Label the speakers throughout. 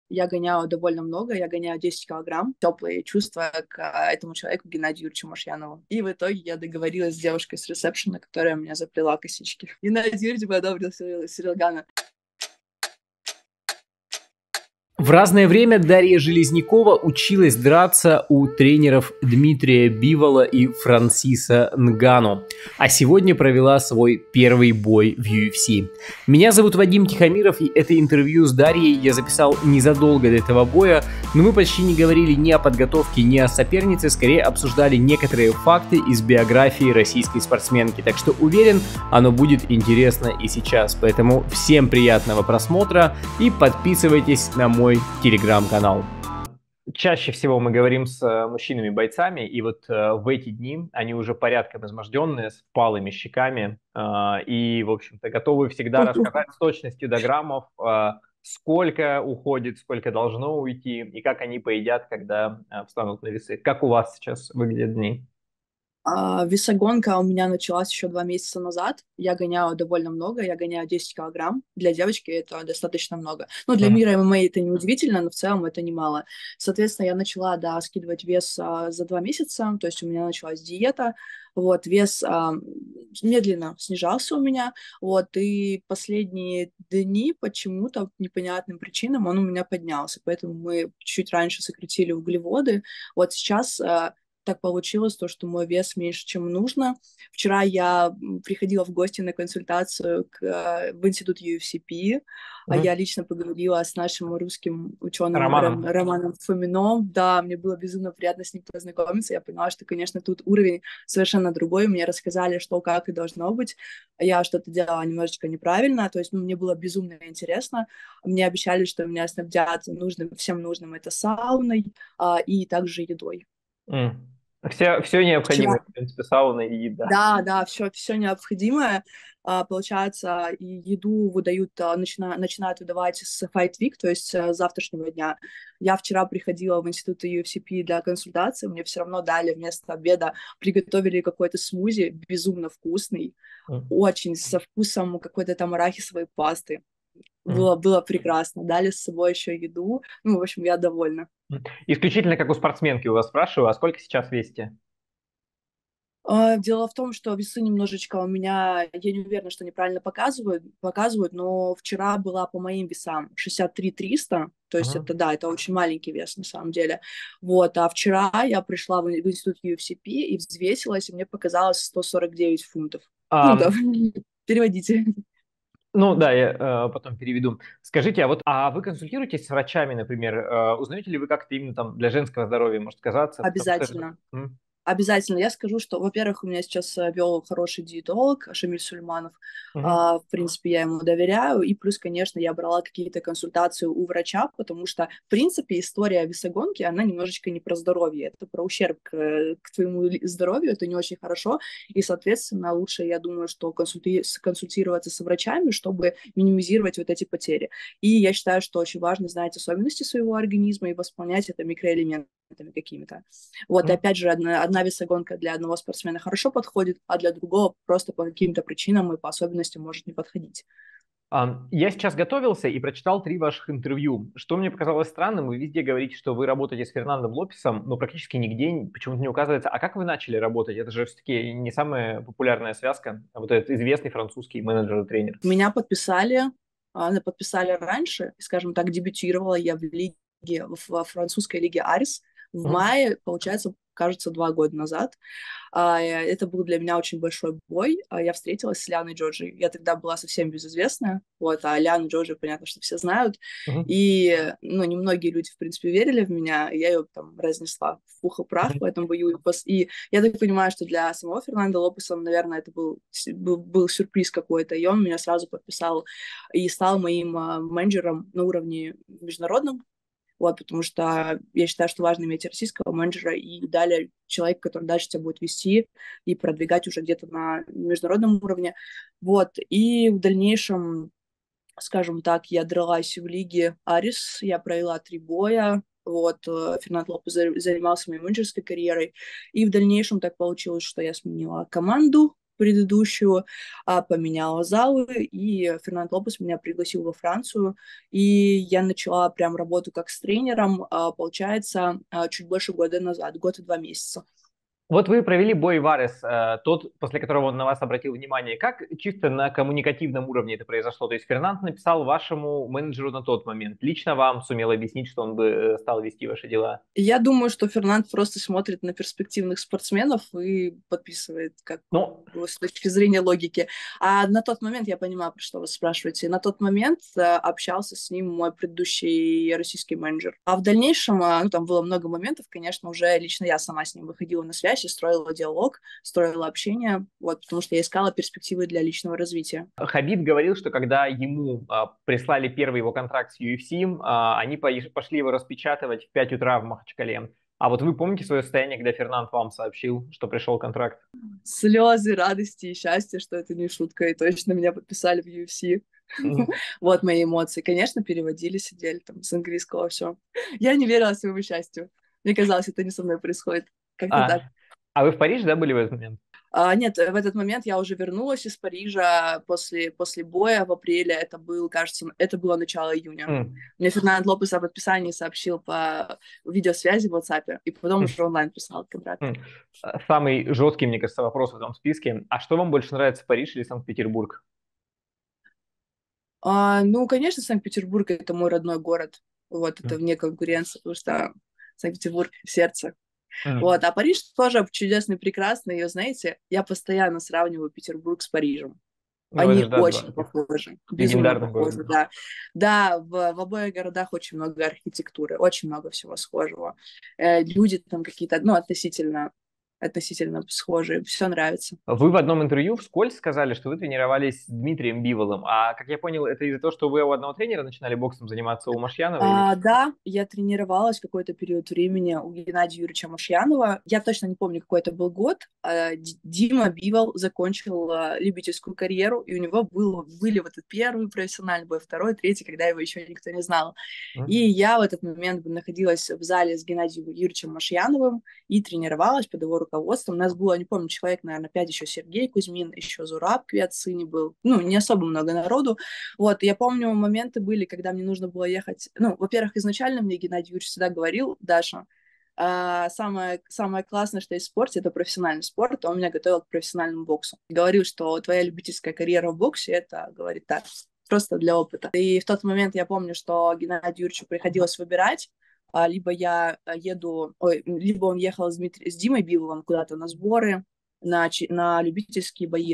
Speaker 1: Я гоняю довольно много, я гоняю 10 килограмм. Теплые чувства к этому человеку, Геннадию Юрьевичу Машьянову. И в итоге я договорилась с девушкой с ресепшена, которая меня заплела косички. Геннадий Юрьевич бы одобрил Сирил Гана.
Speaker 2: В разное время Дарья Железнякова училась драться у тренеров Дмитрия Бивола и Франсиса Нгану, а сегодня провела свой первый бой в UFC. Меня зовут Вадим Тихомиров, и это интервью с Дарьей я записал незадолго до этого боя, но мы почти не говорили ни о подготовке, ни о сопернице, скорее обсуждали некоторые факты из биографии российской спортсменки, так что уверен, оно будет интересно и сейчас, поэтому всем приятного просмотра и подписывайтесь на мой телеграм-канал. Чаще всего мы говорим с мужчинами-бойцами, и вот в эти дни они уже порядком изможденные, с впалыми щеками, и, в общем-то, готовы всегда рассказать с точностью до граммов, сколько уходит, сколько должно уйти, и как они поедят, когда встанут на весы. Как у вас сейчас выглядят дни?
Speaker 1: Весогонка у меня началась еще 2 месяца назад. Я гоняю довольно много, я гоняю 10 килограмм. Для девочки это достаточно много. Ну, для мира ММА это не удивительно, но в целом это немало. Соответственно, я начала, да, скидывать вес за 2 месяца, то есть у меня началась диета. Вот, вес медленно снижался у меня, вот, и последние дни почему-то, по непонятным причинам, он у меня поднялся, поэтому мы чуть раньше сократили углеводы. Вот сейчас так получилось, то, что мой вес меньше, чем нужно. Вчера я приходила в гости на консультацию в институт UFCP, а я лично поговорила с нашим русским ученым
Speaker 2: Романом.
Speaker 1: Романом Фомином. Да, мне было безумно приятно с ним познакомиться. Я поняла, что, конечно, тут уровень совершенно другой. Мне рассказали, что, как и должно быть. Я что-то делала немножечко неправильно, то есть мне было безумно интересно. Мне обещали, что меня снабдят всем нужным, это сауной и также едой.
Speaker 2: Все
Speaker 1: Вчера.
Speaker 2: необходимое, в принципе, сауна и еда.
Speaker 1: Да, все необходимое. Получается, и еду выдают, начинают выдавать с Fight Week, то есть с завтрашнего дня. Я вчера приходила в институт UFCP для консультации, мне все равно дали вместо обеда, приготовили какой-то смузи, безумно вкусный, очень со вкусом какой-то там арахисовой пасты. Было прекрасно. Дали с собой еще еду. Ну, в общем, я довольна.
Speaker 2: Исключительно как у спортсменки у вас спрашиваю, а сколько сейчас весите?
Speaker 1: Дело в том, что весы немножечко у меня, я не уверена, что неправильно показывают, но вчера была по моим весам 63 300, то есть это, да, это очень маленький вес на самом деле. Вот, а вчера я пришла в институт UFCP и взвесилась, и мне показалось 149 фунтов. Фунтов, переводите.
Speaker 2: Ну да, я потом переведу. Скажите, а вы консультируетесь с врачами, например? Узнаете ли вы как-то именно там для женского здоровья может казаться? Потому что
Speaker 1: Обязательно. Обязательно. Я скажу, что, во-первых, у меня сейчас вел хороший диетолог Шамиль Сульманов. В принципе, я ему доверяю. И плюс, конечно, я брала какие-то консультации у врача, потому что, в принципе, история весогонки, она немножечко не про здоровье. Это про ущерб к твоему здоровью. Это не очень хорошо. И, соответственно, лучше, я думаю, что консультироваться с врачами, чтобы минимизировать вот эти потери. И я считаю, что очень важно знать особенности своего организма и восполнять это микроэлементами какими-то. Вот, и опять же, одна весогонка для одного спортсмена хорошо подходит, а для другого просто по каким-то причинам и по особенностям может не подходить.
Speaker 2: Я сейчас готовился и прочитал 3 ваших интервью. Что мне показалось странным, вы везде говорите, что вы работаете с Фернандом Лопесом, но практически нигде почему-то не указывается. А как вы начали работать? Это же все-таки не самая популярная связка, а вот этот известный французский менеджер и тренер.
Speaker 1: Меня подписали раньше, скажем так, дебютировала я во французской лиге Арис в мае, получается, кажется, 2 года назад. Это был для меня очень большой бой. Я встретилась с Лианой Джорджи. Я тогда была совсем безызвестная, вот, а Лиану Джорджи, понятно, что все знают. И, ну, немногие люди, в принципе, верили в меня. Я ее там разнесла в пух и прах в этом бою. И я так понимаю, что для самого Фернандо Лопеса, наверное, это был сюрприз какой-то. И он меня сразу подписал и стал моим менеджером на уровне международном. Вот, потому что я считаю, что важно иметь российского менеджера и далее человека, который дальше тебя будет вести и продвигать уже где-то на международном уровне. Вот, и в дальнейшем, скажем так, я дралась в лиге Арис, я провела 3 боя, вот, Фернандо Лопес занимался моей менеджерской карьерой, и в дальнейшем так получилось, что я сменила команду, предыдущую, поменяла залы, и Фернандо Лопес меня пригласил во Францию, и я начала прям работу как с тренером, получается, чуть больше года назад, год и 2 месяца.
Speaker 2: Вот вы провели бой Варес, тот, после которого он на вас обратил внимание. Как чисто на коммуникативном уровне это произошло? То есть Фернанд написал вашему менеджеру на тот момент, лично вам сумел объяснить, что он бы стал вести ваши дела?
Speaker 1: Я думаю, что Фернанд просто смотрит на перспективных спортсменов и подписывает, как
Speaker 2: Ну,
Speaker 1: с точки зрения логики. А на тот момент, я понимаю, про что вы спрашиваете, на тот момент общался с ним мой предыдущий российский менеджер. А в дальнейшем, ну, там было много моментов, конечно, уже лично я сама с ним выходила на связь и строила диалог, строила общение, вот, потому что я искала перспективы для личного развития.
Speaker 2: Хабиб говорил, что когда ему прислали первый его контракт с UFC, они пошли его распечатывать в 5 утра в Махачкале. А вот вы помните свое состояние, когда Фернанд вам сообщил, что пришел контракт?
Speaker 1: Слезы радости и счастья, что это не шутка, и точно меня подписали в UFC. Вот мои эмоции. Конечно, переводили, сидели там с английского все. Я не верила своему счастью. Мне казалось, это не со мной происходит. Как-то
Speaker 2: А,
Speaker 1: так.
Speaker 2: а вы в Париже, да, были в этот момент?
Speaker 1: Нет, в этот момент я уже вернулась из Парижа после боя в апреле. Это был, кажется, это было начало июня.
Speaker 2: М,
Speaker 1: Мне Фернанд Лопес об подписании сообщил по видеосвязи в WhatsApp, и потом
Speaker 2: м,
Speaker 1: уже онлайн писал контракт.
Speaker 2: м. Самый жесткий, мне кажется, вопрос в этом списке. А что вам больше нравится, Париж или Санкт-Петербург?
Speaker 1: Ну, конечно, Санкт-Петербург — это мой родной город. Вот, это
Speaker 2: М,
Speaker 1: вне конкуренции, потому что Санкт-Петербург — сердце.
Speaker 2: м.
Speaker 1: Вот, а Париж тоже чудесный, прекрасный. И, знаете, я постоянно сравниваю Петербург с Парижем.
Speaker 2: Ну, это
Speaker 1: Они
Speaker 2: же, да, два
Speaker 1: очень
Speaker 2: таких
Speaker 1: похожи, безумно
Speaker 2: легендарных города.
Speaker 1: похожи, да. Да, в обоих городах очень много архитектуры, очень много всего схожего. Люди там какие-то, ну, относительно схожие, все нравится.
Speaker 2: Вы в одном интервью вскользь сказали, что вы тренировались с Дмитрием Биволом. А, как я понял, это из-за того, что вы у одного тренера начинали боксом заниматься у Машьянова или что?
Speaker 1: Да, я тренировалась какой-то период времени у Геннадия Юрьевича Мушьянова. Я точно не помню, какой это был год. Дима Бивол закончил любительскую карьеру, и у него были вот этот первый профессиональный бой, второй, третий, когда его еще никто не знал. И
Speaker 2: М?
Speaker 1: я в этот момент находилась в зале с Геннадием Юрьевичем Машьяновым и тренировалась под его руководством. У нас было, не помню, человек, наверное, 5, еще Сергей Кузьмин, еще Зураб Квятсыни был. Ну, не особо много народу. Вот, я помню, моменты были, когда мне нужно было ехать. Ну, во-первых, изначально мне Геннадий Юрьевич всегда говорил: Даша, самое классное, что есть в спорте, это профессиональный спорт. Он меня готовил к профессиональному боксу. Говорил, что твоя любительская карьера в боксе — это, говорит, так, просто для опыта. И в тот момент я помню, что Геннадию Юрьевичу приходилось выбирать, либо я еду, либо он ехал с Димой Биловым куда-то на сборы, на любительские бои,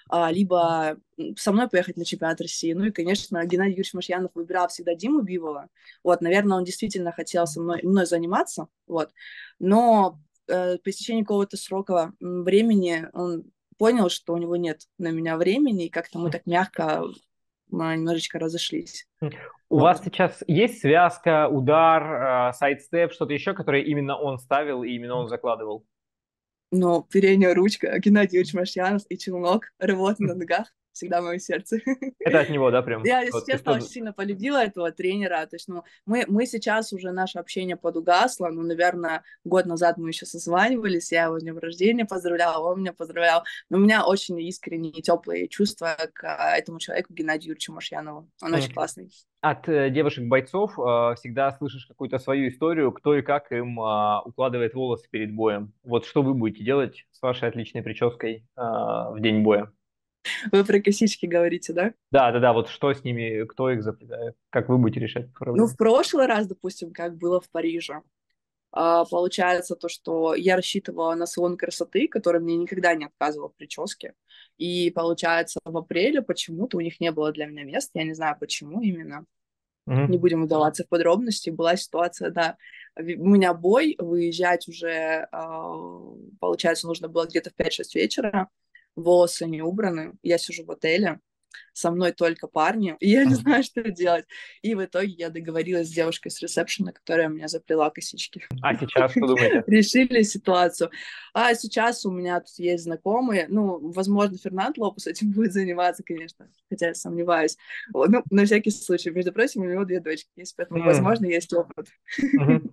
Speaker 1: либо со мной поехать на чемпионат России. Ну и, конечно, Геннадий Юрьевич Машьянов выбирал всегда Диму Бивола. Вот, наверное, он действительно хотел мной заниматься, вот. Но по истечении какого-то срока времени он понял, что у него нет на меня времени, и как-то мы так мягко немножечко разошлись.
Speaker 2: У
Speaker 1: Вот.
Speaker 2: вас сейчас есть связка, удар, сайдстеп, что-то еще, которое именно он ставил и именно он закладывал?
Speaker 1: Но передняя ручка, Геннадий Юрьевич Машьянов и челнок, рвота на ногах всегда в моем сердце.
Speaker 2: Это от него, да, прям?
Speaker 1: Я, если
Speaker 2: Вот, ты
Speaker 1: честно,
Speaker 2: что...
Speaker 1: очень сильно полюбила этого тренера. То есть, ну, мы сейчас уже наше общение подугасло. Ну, наверное, год назад мы еще созванивались, я его с днем рождения поздравляла, он меня поздравлял. Но у меня очень искренние и теплые чувства к этому человеку, Геннадию Юрьевичу Машьянову. Он очень классный.
Speaker 2: От девушек-бойцов всегда слышишь какую-то свою историю, кто и как им укладывает волосы перед боем. Вот что вы будете делать с вашей отличной прической в день боя?
Speaker 1: Вы про косички говорите, да?
Speaker 2: Да, да, да, вот что с ними, кто их заплетает, как вы будете решать эту
Speaker 1: Ну,
Speaker 2: проблему?
Speaker 1: в прошлый раз, допустим, как было в Париже, получается то, что я рассчитывала на салон красоты, который мне никогда не отказывал в прическе. И получается, в апреле почему-то у них не было для меня места. Я не знаю, почему именно. Не
Speaker 2: Мгм.
Speaker 1: будем удаваться в подробности. Была ситуация, да, у меня бой, выезжать уже, получается, нужно было где-то в 5-6 вечера. Волосы не убраны. Я сижу в отеле, со мной только парни, и я не знаю, что делать. И в итоге я договорилась с девушкой с ресепшена, которая меня заплела косички.
Speaker 2: А сейчас что думаете?
Speaker 1: Решили ситуацию. А сейчас у меня тут есть знакомые, ну, возможно, Фернанд Лопес этим будет заниматься, конечно, хотя я сомневаюсь. Вот, ну, на всякий случай, между прочим, у него 2 дочки есть, поэтому,
Speaker 2: М,
Speaker 1: возможно, есть опыт.
Speaker 2: мгм.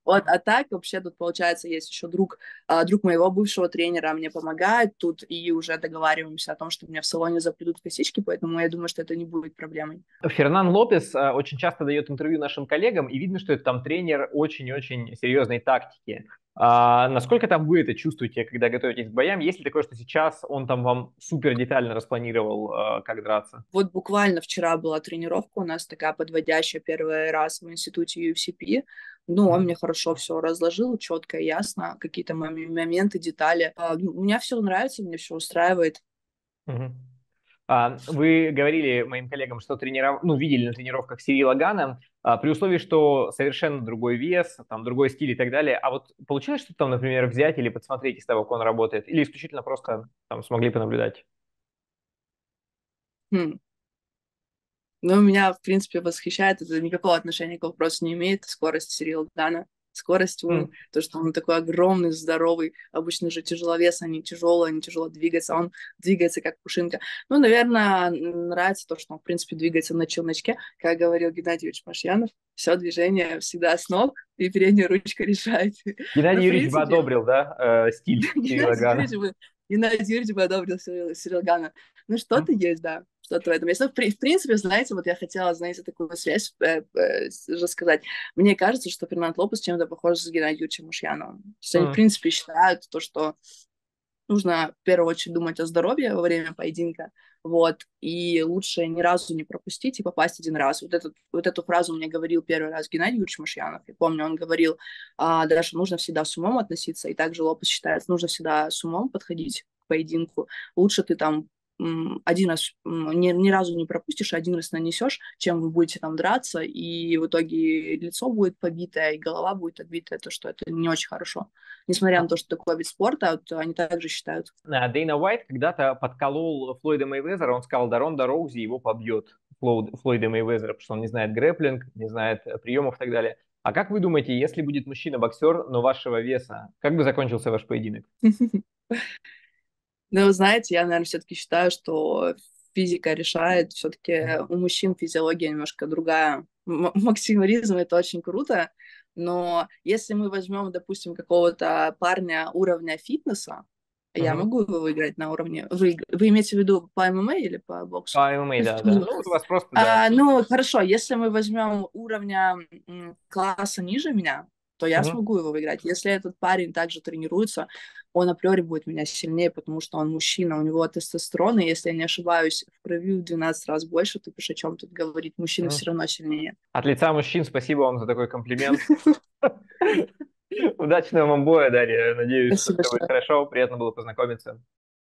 Speaker 1: Вот, а так вообще тут, получается, есть еще друг моего бывшего тренера мне помогает тут, и уже договариваемся о том, что мне в салоне заплетут косички, поэтому я думаю, что это не будет проблемой.
Speaker 2: Фернан Лопес очень часто дает интервью нашим коллегам, и видно, что это там тренер очень-очень серьезной тактики. Насколько там вы это чувствуете, когда готовитесь к боям? Есть ли такое, что сейчас он там вам супер детально распланировал, как драться?
Speaker 1: Вот буквально вчера была тренировка у нас такая подводящая первый раз в институте UFCP. Ну, он мне хорошо все разложил, четко и ясно, какие-то моменты, детали. Мне все нравится, мне все устраивает.
Speaker 2: Мгм. Вы говорили моим коллегам, что ну, видели на тренировках Сирила Гана, при условии, что совершенно другой вес, там, другой стиль и так далее. А вот получилось что-то там, например, взять или подсмотреть из того, как он работает? Или исключительно просто там смогли понаблюдать?
Speaker 1: Хм. Но меня, в принципе, восхищает, это никакого отношения к вопросу не имеет, скорость Сирила Гана. Скорость, то, что он такой огромный, здоровый, обычно же тяжеловес, они тяжело двигаются, он двигается как пушинка. Ну, наверное, нравится то, что он, в принципе, двигается на челночке, как говорил Геннадий Юрьевич Машьянов, все движение всегда с ног, и передняя ручка решает. Ну,
Speaker 2: Геннадий
Speaker 1: в
Speaker 2: Юрьевич бы
Speaker 1: принципе,
Speaker 2: одобрил, да, стиль Сирила
Speaker 1: Геннадий
Speaker 2: Гана?
Speaker 1: Юрьевич бы, Геннадий Юрьевич бы одобрил Сирил Гана. Ну, что-то есть, да, что-то в этом есть. Но, в принципе, знаете, вот я хотела, знаете, такую связь рассказать. Мне кажется, что Фернанд Лопес чем-то похож с Геннадием Юрьевичем Мушьяновым. То есть они, в принципе, считают то, что нужно в первую очередь думать о здоровье во время поединка, вот, и лучше ни разу не пропустить и попасть один раз. Вот эту фразу мне говорил первый раз Геннадий Юрьевич Мушьянов. Я помню, он говорил, даже нужно всегда с умом относиться, и также Лопес считает, нужно всегда с умом подходить к поединку. Лучше ты там один раз ни разу не пропустишь, один раз нанесешь, чем вы будете там драться, и в итоге лицо будет побитое, и голова будет отбитая, то, что это не очень хорошо. Несмотря на то, что такой вид спорта, вот, они также считают.
Speaker 2: Дейна Уайт когда-то подколол Флойда Мейвезера, он сказал, да Ронда Роузи его побьет, Флойда Мейвезера, потому что он не знает грэпплинг, не знает приемов и так далее. А как вы думаете, если будет мужчина-боксер, но вашего веса, как бы закончился ваш поединок?
Speaker 1: Но вы знаете, я, наверное, все-таки считаю, что физика решает. Все-таки у мужчин физиология немножко другая. Максимализм — это очень круто, но если мы возьмем, допустим, какого-то парня уровня фитнеса, я
Speaker 2: Мгм.
Speaker 1: могу его выиграть на уровне... Вы имеете в виду по ММА или по боксу?
Speaker 2: По ММА, да, да. Ну, вот у вас просто, да.
Speaker 1: Ну, хорошо, если мы возьмем уровня класса ниже меня, то я
Speaker 2: Мгм.
Speaker 1: смогу его выиграть. Если этот парень также тренируется, он априори будет меня сильнее, потому что он мужчина, у него тестостерон, и если я не ошибаюсь, в крови в 12 раз больше, то бишь о чем тут говорить, мужчина
Speaker 2: Мгм.
Speaker 1: все равно сильнее.
Speaker 2: От лица мужчин спасибо вам за такой комплимент. Удачного вам боя, Дарья. Надеюсь,
Speaker 1: Спасибо
Speaker 2: все будет
Speaker 1: большое.
Speaker 2: хорошо. Приятно было познакомиться.